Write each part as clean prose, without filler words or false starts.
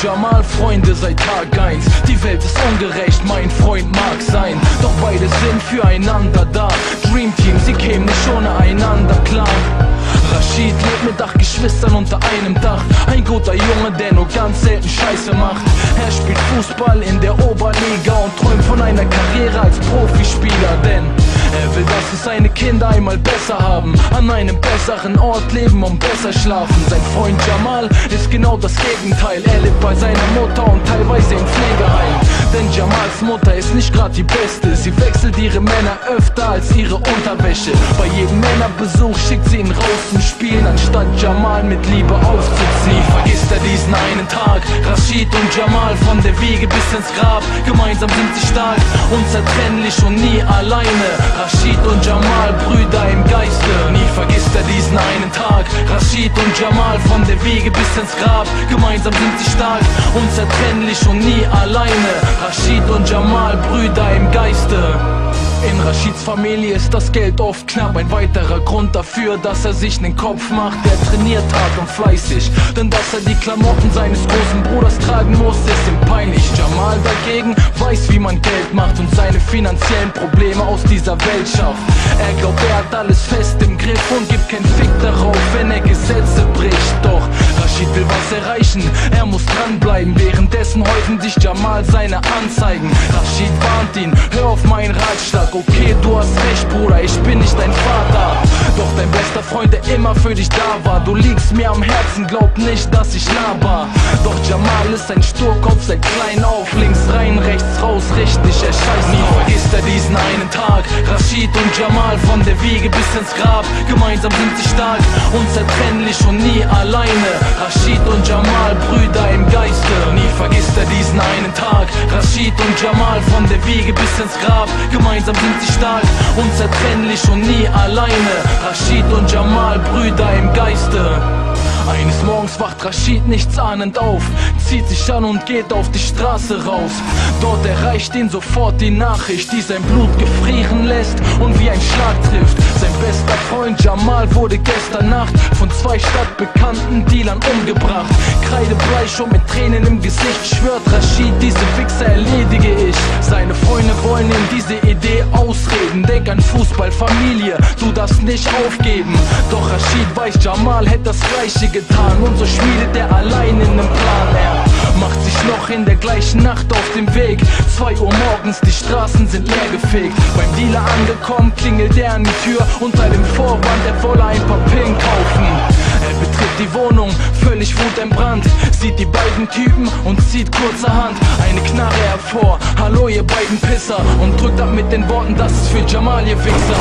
Jamal, Freunde seit Tag 1. Die Welt ist ungerecht, mein Freund mag sein, doch beide sind füreinander da. Dream Team, sie kämen nicht ohne einander klar. Rashid lebt mit 8 Geschwistern unter einem Dach. Ein guter Junge, der nur ganz selten Scheiße macht. Er spielt Fußball in der Oberliga und träumt von einer Karriere als Profispieler, denn er will, dass es seine Kinder einmal besser haben, an einem besseren Ort leben und besser schlafen. Sein Freund Jamal ist genau das Gegenteil. Er lebt bei seiner Mutter und teilweise im Pflegeheim. Denn Jamals Mutter ist nicht gerade die Beste. Sie wechselt ihre Männer öfter als ihre Unterwäsche. Bei jedem Männerbesuch schickt sie ihn raus zum Spielen, anstatt Jamal mit Liebe aufzuziehen. Nie vergisst er diesen einen Tag. Rashid und Jamal von der Wiege bis ins Grab. Gemeinsam sind sie stark, unzertrennlich und nie alleine. Rashid und Jamal, Brüder im Geiste. Nie vergisst er diesen einen Tag. Rashid und Jamal von der Wiege bis ins Grab. Gemeinsam sind sie stark, unzertrennlich und nie alleine. Rashid und Jamal, Brüder im Geiste. In Rashids Familie ist das Geld oft knapp. Ein weiterer Grund dafür, dass er sich den Kopf macht. Er trainiert hart und fleißig, denn dass er die Klamotten seines großen Bruders tragen muss, ist ihm peinlich. Jamal dagegen weiß, wie man Geld macht und seine finanziellen Probleme aus dieser Welt schafft. Er glaubt, er hat alles fest im Griff und gibt keinen Fick darauf, wenn er Gesetze bricht. Doch Rashid will was erreichen, er muss dranbleiben. Währenddessen häufen sich Jamal seine Anzeigen. Rashid warnt ihn, hör auf meinen Ratschlag. Okay, du hast recht, Bruder, ich bin nicht dein Vater, doch dein bester Freund, der immer für dich da war. Du liegst mir am Herzen, glaub nicht, dass ich laber. Doch Jamal ist ein Sturkopf seit klein auf. Links rein, rechts raus, richtig, er scheißt. Nie vergisst er diesen einen Tag. Rashid und Jamal von der Wiege bis ins Grab. Gemeinsam sind sie stark, unzertrennlich und nie alleine. Rashid und Jamal, Brüder im Geiste. Nie vergisst er diesen einen Tag. Rashid und Jamal von der Wiege bis ins Grab. Gemeinsam sind sie stark, unzertrennlich und nie alleine. Rashid und Jamal, Brüder im Geiste. Eines Morgens wacht Rashid nichtsahnend auf, zieht sich an und geht auf die Straße raus. Dort erreicht ihn sofort die Nachricht, die sein Blut gefrieren lässt und wie ein Schlag trifft. Sein bester Freund Jamal wurde gestern Nacht von 2 stadtbekannten Dealern umgebracht. Kreidebleich und mit Tränen im Gesicht schwört Rashid, diese Wichser erledige ich. Seine Freunde wollen ihm diese Idee ausreden. Denk an Fußball, Familie, du darfst nicht aufgeben. Doch Rashid weiß, Jamal hätte das Gleiche getan und so schmiedet er allein in nem Plan. Er macht sich noch in der gleichen Nacht auf den Weg. 2 Uhr morgens, die Straßen sind leergefegt. Beim Dealer angekommen, klingelt er an die Tür unter dem Vorwand, er wolle ein paar Pillen kaufen. Er betritt die Wohnung, völlig wutentbrannt, sieht die beiden Typen und zieht kurzerhand eine Knarre hervor. Hallo ihr beiden Pisser, und drückt ab mit den Worten, das ist für Jamal, ihr Wichser.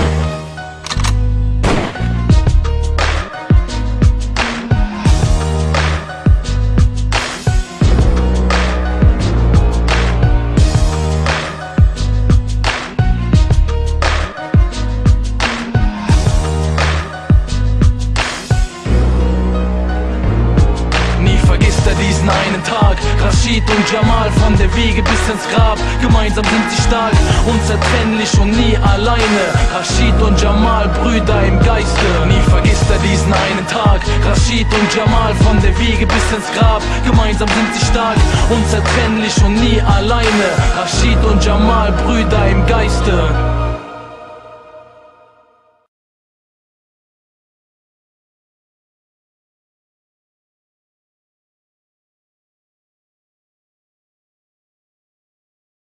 Diesen einen Tag, Rashid und Jamal von der Wiege bis ins Grab. Gemeinsam sind sie stark, unzertrennlich und nie alleine. Rashid und Jamal, Brüder im Geiste. Nie vergisst er diesen einen Tag. Rashid und Jamal von der Wiege bis ins Grab. Gemeinsam sind sie stark, unzertrennlich und nie alleine. Rashid und Jamal, Brüder im Geiste.